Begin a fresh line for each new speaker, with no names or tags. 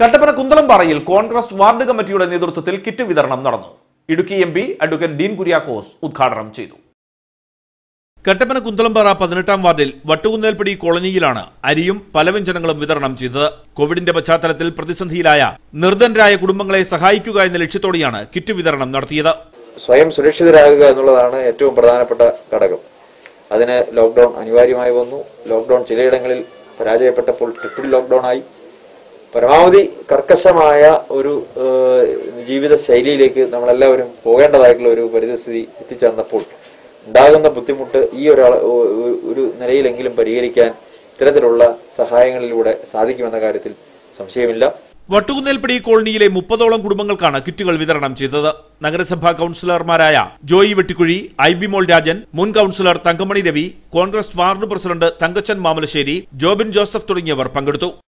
Kattappana കുന്തളംപാറയിൽ Congress ward കമ്മിറ്റിയുടെ നേതൃത്വത്തിൽ kit വിതരണം നടന്നു. ഇടുക്കി എംപി അഡ്വക്കേറ്റ് ഡീൻ കുര്യാക്കോസ് ഉദ്ഘാടനം ചെയ്തു. കട്ടപ്പന കുന്തളംപാറ 18-ാം വാർഡിൽ വട്ടുകുന്നേൽപ്പടി കോളനിയിലാണ് അരിയും പലവ്യഞ്ജനങ്ങളും വിതരണം ചെയ്തത്. കോവിഡിന്റെ പശ്ചാത്തലത്തിൽ പ്രതിസന്ധിയിലായ നിർധനരായ കുടുംബങ്ങളെ സഹായിക്കുക എന്ന ലക്ഷ്യത്തോടെയാണ് കിറ്റ് വിതരണം നടത്തിയത്.
സ്വയം സുരക്ഷിതരാകുക എന്നുള്ളതാണ് ഏറ്റവും പ്രധാനപ്പെട്ട ഘടകം. അതിന് ലോക്ക്ഡൌൺ അനിവാര്യമായി വന്നു. ലോക്ക്ഡൌൺ ചിലയിടങ്ങളിൽ പരാജയപ്പെട്ടപ്പോൾ ട്രിപ്പിൾ ലോക്ക്ഡൌൺ ആയി. പരമാവധി കർക്കശമായ ഒരു ജീവിത ശൈലിയിലേക്ക് നമ്മളെല്ലാവരും പോകേണ്ടതായിട്ടുള്ള ഒരു പരിസ്ഥിതി എത്തിച്ചേർന്നപ്പോൾ ഉണ്ടാകുന്ന ബുദ്ധിമുട്ട് ഈ ഒരു നിലയിലെങ്കിലും പരിഹരിക്കാൻ ഇത്തരത്തിലുള്ള സഹായങ്ങളിലൂടെ സാധിക്കുമെന്ന കാര്യത്തിൽ സംശയമില്ല.
വട്ടുകുന്നേൽപ്പടി കോളനിയിലെ 30ഓളം കുടുംബങ്ങൾക്കാണ് കിറ്റുകൾ വിതരണം ചെയ്തത്. നഗരസഭാ കൌൺസിലർമാരായ ജോയി വെട്ടിക്കുഴി, ഐബി മോൾ രാജൻ, മുൻ councillor Thankamani Ravi, Congress ward president Thankachan Mamalassery, Jobin Joseph തുടങ്ങിയവർ പങ്കെടുത്തു.